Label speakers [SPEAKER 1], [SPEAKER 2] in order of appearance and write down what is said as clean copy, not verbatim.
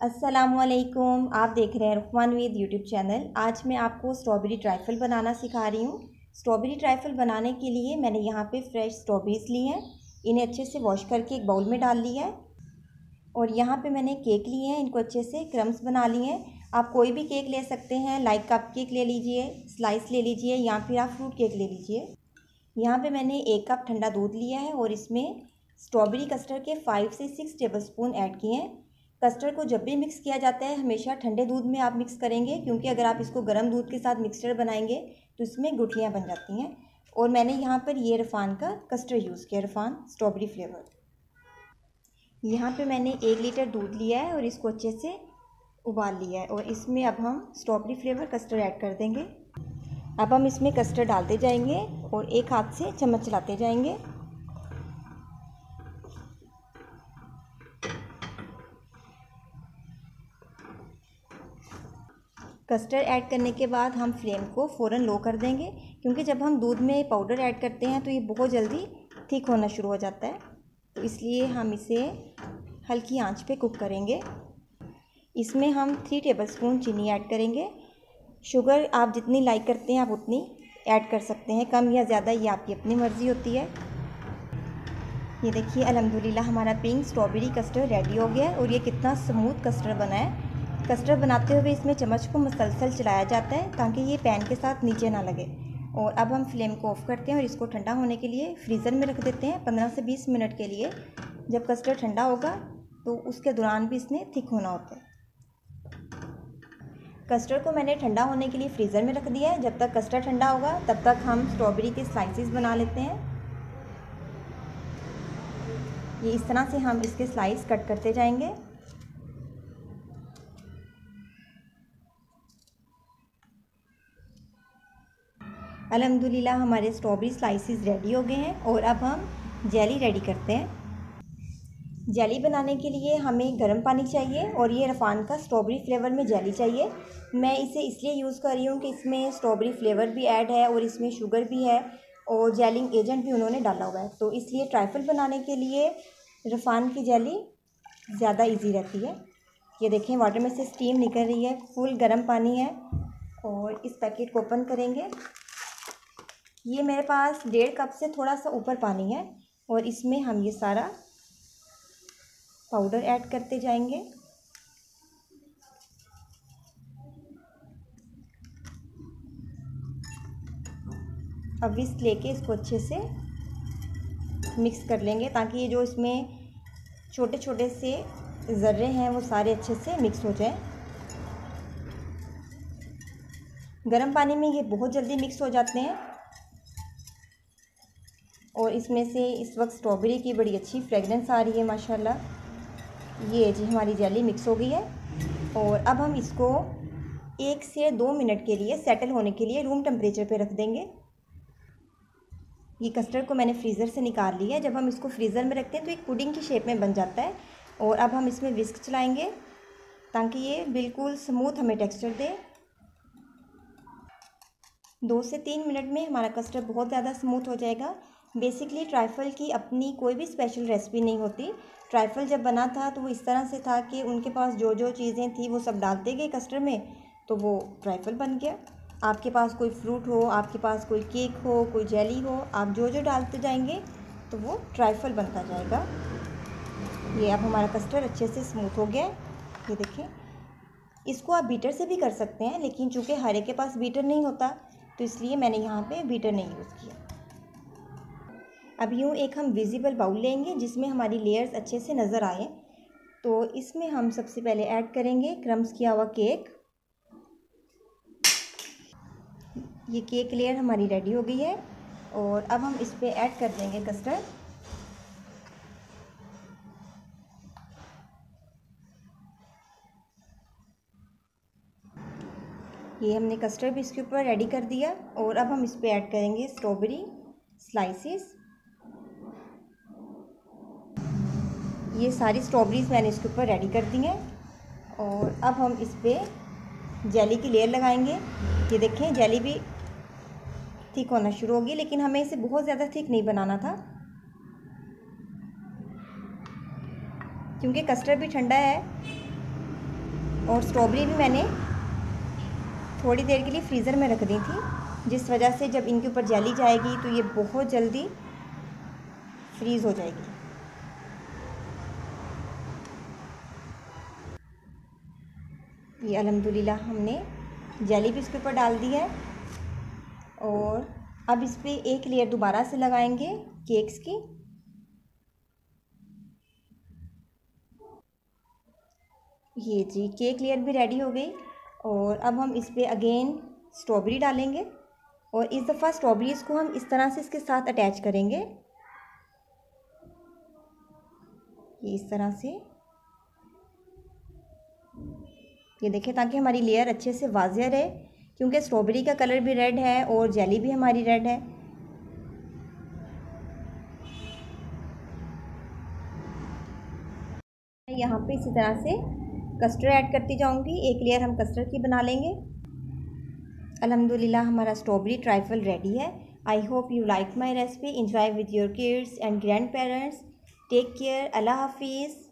[SPEAKER 1] अस्सलामुअलैकुम। आप देख रहे हैं रुकमान वीद यूट्यूब चैनल। आज मैं आपको स्ट्रॉबेरी ट्राइफल बनाना सिखा रही हूँ। स्ट्रॉबेरी ट्राइफल बनाने के लिए मैंने यहाँ पे फ्रेश स्ट्रॉबेरीज ली हैं। इन्हें अच्छे से वॉश करके एक बाउल में डाल लिया है। और यहाँ पे मैंने केक लिए हैं, इनको अच्छे से क्रम्स बना लिए हैं। आप कोई भी केक ले सकते हैं, लाइक कप केक ले लीजिए, स्लाइस ले लीजिए या फिर आप फ्रूट केक ले लीजिए। यहाँ पे मैंने 1 कप ठंडा दूध लिया है और इसमें स्ट्रॉबेरी कस्टर्ड के 5 से 6 टेबलस्पून ऐड किए हैं। कस्टर्ड को जब भी मिक्स किया जाता है हमेशा ठंडे दूध में आप मिक्स करेंगे, क्योंकि अगर आप इसको गर्म दूध के साथ मिक्सचर बनाएंगे तो इसमें गुठलियाँ बन जाती हैं। और मैंने यहाँ पर ये रफ़ान का कस्टर्ड यूज़ किया, रफ़ान स्ट्रॉबेरी फ्लेवर। यहाँ पे मैंने 1 लीटर दूध लिया है और इसको अच्छे से उबाल लिया है। और इसमें अब हम स्ट्रॉबेरी फ्लेवर कस्टर्ड ऐड कर देंगे। अब हम इसमें कस्टर्ड डालते जाएंगे और एक हाथ से चम्मच चलाते जाएंगे। कस्टर्ड ऐड करने के बाद हम फ्लेम को फ़ौरन लो कर देंगे, क्योंकि जब हम दूध में पाउडर ऐड करते हैं तो ये बहुत जल्दी थिक होना शुरू हो जाता है। तो इसलिए हम इसे हल्की आंच पे कुक करेंगे। इसमें हम 3 टेबलस्पून चीनी ऐड करेंगे। शुगर आप जितनी लाइक करते हैं आप उतनी ऐड कर सकते हैं, कम या ज़्यादा ये आपकी अपनी मर्ज़ी होती है। ये देखिए अल्हम्दुलिल्लाह हमारा पिंक स्ट्रॉबेरी कस्टर्ड रेडी हो गया है। और ये कितना स्मूथ कस्टर्ड बना है। कस्टर्ड बनाते हुए इसमें चम्मच को मुसलसल चलाया जाता है ताकि ये पैन के साथ नीचे ना लगे। और अब हम फ्लेम को ऑफ़ करते हैं और इसको ठंडा होने के लिए फ्रीज़र में रख देते हैं 15 से 20 मिनट के लिए। जब कस्टर्ड ठंडा होगा तो उसके दौरान भी इसने थिक होना होता है। कस्टर्ड को मैंने ठंडा होने के लिए फ्रीज़र में रख दिया है। जब तक कस्टर्ड ठंडा होगा तब तक हम स्ट्रॉबेरी के स्लाइसेस बना लेते हैं। ये इस तरह से हम इसके स्लाइस कट करते जाएंगे। अल्हम्दुलिल्लाह हमारे स्ट्रॉबेरी स्लाइसेस रेडी हो गए हैं। और अब हम जेली रेडी करते हैं। जेली बनाने के लिए हमें गर्म पानी चाहिए और ये रफ़ान का स्ट्रॉबेरी फ्लेवर में जेली चाहिए। मैं इसे इसलिए यूज़ कर रही हूँ कि इसमें स्ट्रॉबेरी फ्लेवर भी ऐड है और इसमें शुगर भी है और जेलिंग एजेंट भी उन्होंने डाला हुआ है। तो इसलिए ट्राइफल बनाने के लिए रफ़ान की जेली ज़्यादा इजी रहती है। ये देखें वाटर में से स्टीम निकल रही है, फुल गर्म पानी है। और इस पैकेट को ओपन करेंगे। ये मेरे पास 1.5 कप से थोड़ा सा ऊपर पानी है और इसमें हम ये सारा पाउडर ऐड करते जाएंगे। अब विस्क लेके इसको अच्छे से मिक्स कर लेंगे ताकि ये जो इसमें छोटे छोटे से ज़र्रे हैं वो सारे अच्छे से मिक्स हो जाएं। गर्म पानी में ये बहुत जल्दी मिक्स हो जाते हैं। और इसमें से इस वक्त स्ट्रॉबेरी की बड़ी अच्छी फ्रेगरेंस आ रही है माशाल्लाह। ये जी हमारी जेली मिक्स हो गई है। और अब हम इसको 1 से 2 मिनट के लिए सेटल होने के लिए रूम टेम्परेचर पे रख देंगे। ये कस्टर्ड को मैंने फ्रीज़र से निकाल लिया है। जब हम इसको फ्रीज़र में रखते हैं तो एक पुडिंग की शेप में बन जाता है। और अब हम इसमें विस्क चलाएंगे ताकि ये बिल्कुल स्मूथ हमें टेक्सचर दे। 2 से 3 मिनट में हमारा कस्टर्ड बहुत ज़्यादा स्मूथ हो जाएगा। बेसिकली ट्राइफल की अपनी कोई भी स्पेशल रेसिपी नहीं होती। ट्राइफल जब बना था तो वो इस तरह से था कि उनके पास जो जो चीज़ें थी वो सब डालते गए कस्टर्ड में, तो वो ट्राइफल बन गया। आपके पास कोई फ्रूट हो, आपके पास कोई केक हो, कोई जेली हो, आप जो जो डालते जाएंगे तो वो ट्राइफल बनता जाएगा। ये अब हमारा कस्टर्ड अच्छे से स्मूथ हो गया है। ये देखें, इसको आप बीटर से भी कर सकते हैं, लेकिन चूँकि हर एक के पास बीटर नहीं होता तो इसलिए मैंने यहाँ पे बीटर नहीं यूज़ किया। अब यूँ एक हम विजिबल बाउल लेंगे जिसमें हमारी लेयर्स अच्छे से नज़र आए। तो इसमें हम सबसे पहले ऐड करेंगे क्रम्स किया हुआ केक। ये केक लेयर हमारी रेडी हो गई है। और अब हम इस पे ऐड कर देंगे कस्टर्ड। ये हमने कस्टर्ड भी इसके ऊपर रेडी कर दिया। और अब हम इस पे ऐड करेंगे स्ट्रॉबेरी स्लाइसेस। ये सारी स्ट्रॉबेरीज मैंने इसके ऊपर रेडी कर दी हैं। और अब हम इस पर जेली की लेयर लगाएंगे। ये देखें जेली भी थिक होना शुरू होगी, लेकिन हमें इसे बहुत ज़्यादा थिक नहीं बनाना था क्योंकि कस्टर्ड भी ठंडा है और स्ट्रॉबेरी भी मैंने थोड़ी देर के लिए फ्रीज़र में रख दी थी, जिस वजह से जब इनके ऊपर जेली जाएगी तो ये बहुत जल्दी फ्रीज़ हो जाएगी। ये अल्हम्दुलिल्लाह हमने जेली भी इसके ऊपर डाल दी है और अब इस पर एक लेयर दोबारा से लगाएंगे केक्स की। ये जी केक लेयर भी रेडी हो गई और अब हम इस पर अगेन स्ट्रॉबेरी डालेंगे और इस दफ़ा स्ट्रॉबेरीज़ को हम इस तरह से इसके साथ अटैच करेंगे, ये इस तरह से, ये देखें, ताकि हमारी लेयर अच्छे से वाज़ेह रहे, क्योंकि स्ट्रॉबेरी का कलर भी रेड है और जेली भी हमारी रेड है। यहाँ पे इसी तरह से कस्टर्ड ऐड करती जाऊँगी, एक लेयर हम कस्टर्ड की बना लेंगे। अल्हम्दुलिल्लाह हमारा स्ट्रॉबेरी ट्राइफल रेडी है। I hope you like my recipe. Enjoy with your kids and grandparents. Take care. अल्लाह हाफिज़।